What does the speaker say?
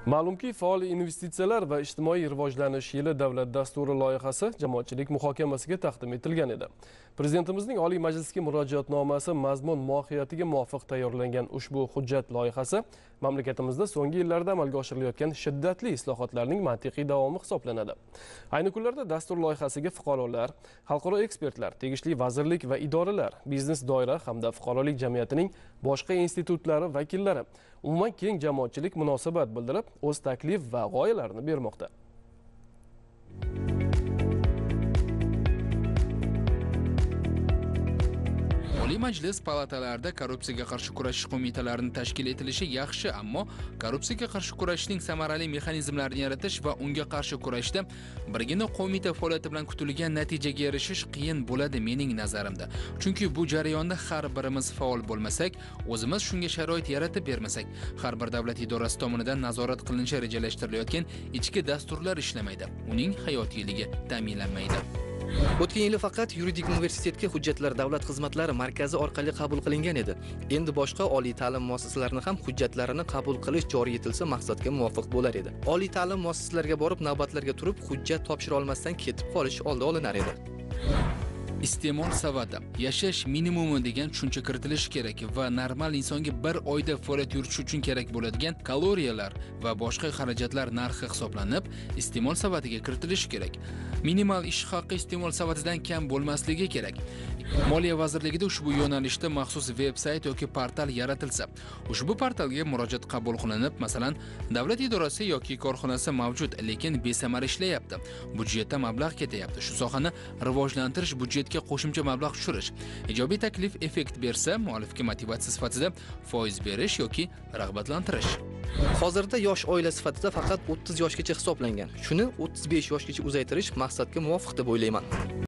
Ma'lumki, faol investitsiyalar va ijtimoiy rivojlanish yili davlat dasturi loyihasi jamoatchilik muhokamasiga taqdim etilgan edi. Prezidentimizning Oliy Majlisga murojaatnomasi mazmun mohiyatiga muvofiq tayyorlangan ushbu hujjat loyihasi mamlakatimizda so'nggi yillarda amalga oshirilayotgan shiddatli islohotlarning mantiqiy davomi hisoblanadi. Ayni kunlarda dastur loyihasiga fuqarolar, xalqaro ekspertlar, tegishli vazirlik va idoralar, biznes doira hamda fuqarolik jamiyatining boshqa institutlari vakillari, umuman keng jamoatchilik munosabat bildirib, o'z taklif va g'oyalarini bermoqda. Oliy Majlis palatalarida korrupsiyaga qarshi kurashish qo'mitalarini tashkil etilishi yaxshi, ammo korrupsiyaga qarshi kurashishning samarali mexanizmlarini yaratish va unga qarshi kurashishda birgina qo'mita faoliyati bilan kutilgan natijaga erishish qiyin bo'ladi mening nazarimda. Chunki bu jarayonda har birimiz faol bo'lmasak, o'zimiz shunga sharoit yaratib bermasak, har bir davlat idorasi tomonidan nazorat qilinishi rejalashtirilayotgan ichki dasturlar ishlamaydi. Uning hayotiyligi ta'minlanmaydi. O'tgan yili faqat yuridik universitetga hujjatlar davlat xizmatlari markazi orqali qabul qilingan edi. Endi boshqa oliy ta'lim muassasalarini ham hujjatlarini qabul qilish joriy etilsa maqsadga muvofiq bo'lar edi. Oliy ta'lim muassasalariga borib navbatlarga turib hujjat topshira olmasdan ketib qolish oldi olinar edi. Iste'mol savati, yashash minimumi degan tushuncha kiritilishi kerak va normal insonga bir oyda faoliyat yuritish uchun kerak bo'ladigan kaloriyalar va boshqa xarajatlar narxi hisoblanib, iste'mol savatiga kiritilishi kerak. Minimal ish haqi iste'mol savatidan kam bo'lmasligi kerak. Moliya vazirligida ushbu yo'nalishda maxsus veb-sayt yoki portal yaratilsa, ushbu portalga murojaat qabul qilinib, masalan, davlat idorasi yoki korxonasi mavjud, lekin besamar ishlayapti. Budjetda mablag' ketyapti. Shu sohani rivojlantirish, budjetga qo'shimcha mablag' tushirish, ijobiy taklif effekt bersa, muallifga motivatsiya sifatida foiz berish yoki rag'batlantirish. Hozirda yosh oila sifatida faqat 30 yoshgacha hisoblangan. Shuni 35 yoshgacha uzaytirish maqsadga muvofiq deb o'ylayman.